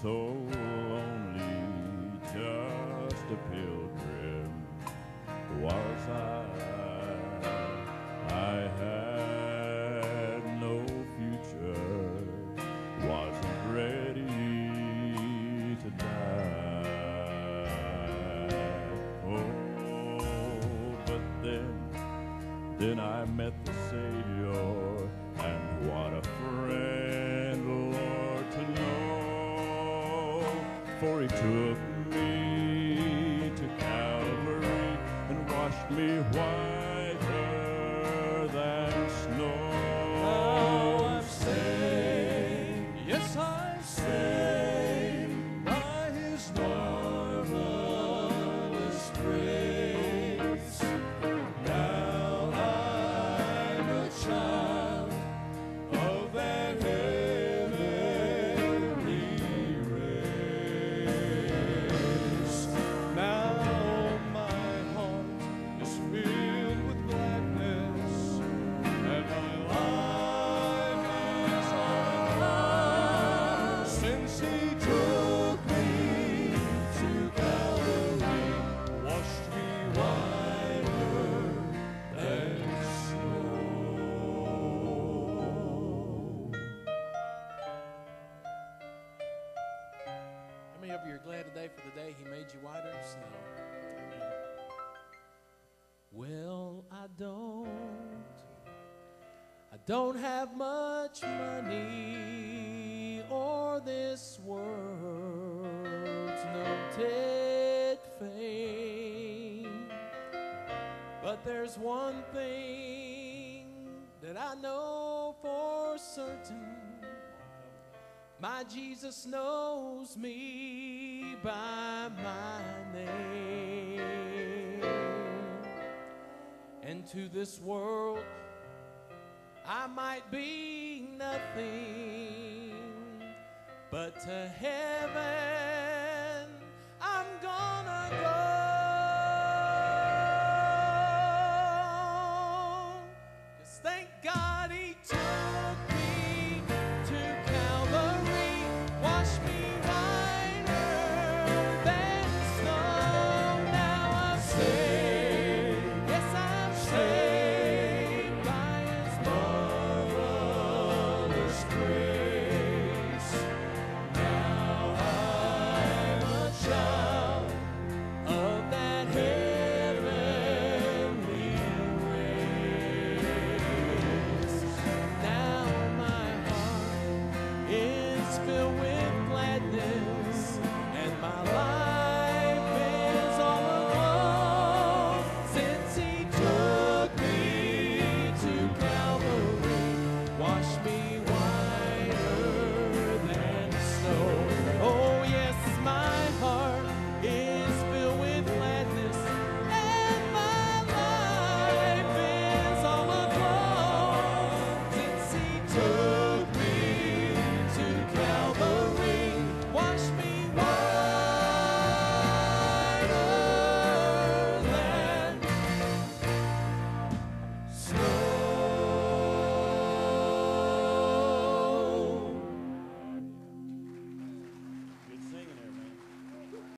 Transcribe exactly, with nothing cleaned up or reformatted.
so lonely, just a pilgrim was I. I had no future, wasn't ready to die. Oh, but then, then I met the Savior, and what a friend, Lord, to know. For he took me to Calvary and washed me whiter than snow. Now I'm saved, yes I'm saved, by his marvelous grace. Now I'm a child of that heavenly race. Now my heart is filled with gladness, and my life is on fire, since he took me to Calvary, washed me whiter than snow. How many of you are glad today for the day he made you whiter than snow? Well, I don't. I don't have much money or this world's noted fame. But there's one thing that I know for certain. My Jesus knows me by my name. And to this world I might be nothing, but to heaven